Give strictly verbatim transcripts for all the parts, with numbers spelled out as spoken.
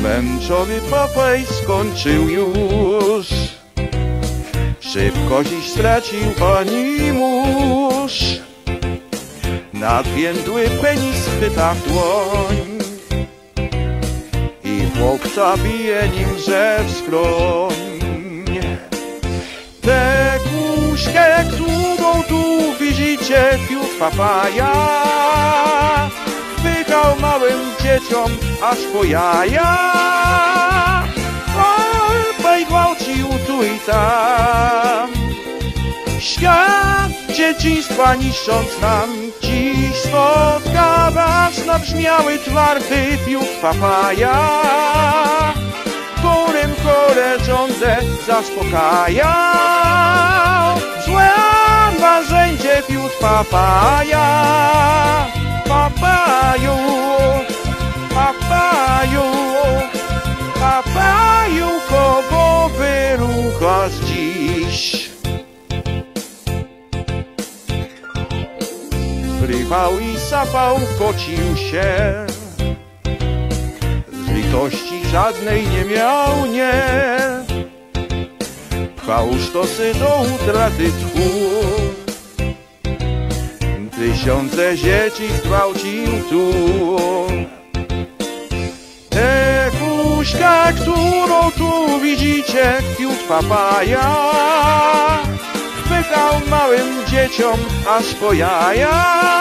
Tęczowy papaj skończył już, szybko dziś stracił pani mąż. Nadwiędły penis chwyta w dłoń i chłopca bije nim że w skroń. Tę kuśkę, którą tu widzicie, fiut papaja wpychał małym dzieciom aż po jaja. Papaj gwałcił tu i tam, świat dzieciństwa niszcząc nam. Dziś spotka was nabrzmiały twardy fiut papaja, którym chore żądze zaspokajał. Złe narzędzie fiut papaja. Papaju, papaju, papaju, kogo wyruchasz dziś? Prywał i sapał, pocił się, z litości żadnej nie miał, nie. Pchał sztosy do utraty tchu, tysiące dzieci zgwałcił tu. Tę kuśkę, którą tu widzicie, fiut papaja wpychał małym dzieciom aż po jaja.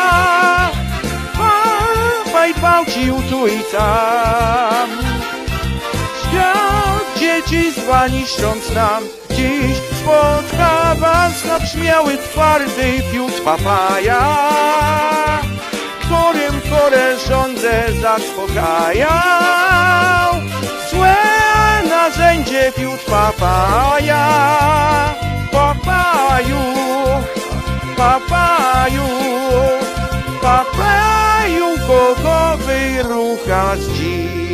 Papaj gwałcił tu i tam, świat dzieciństwa niszcząc nam. Dziś spotka was nabrzmiały twardy fiut papaja, którym chore żądze zaspokajał. Złe narzędzie fiut papaja. Papaju, papaju, papaju, kogo wyruchasz dziś?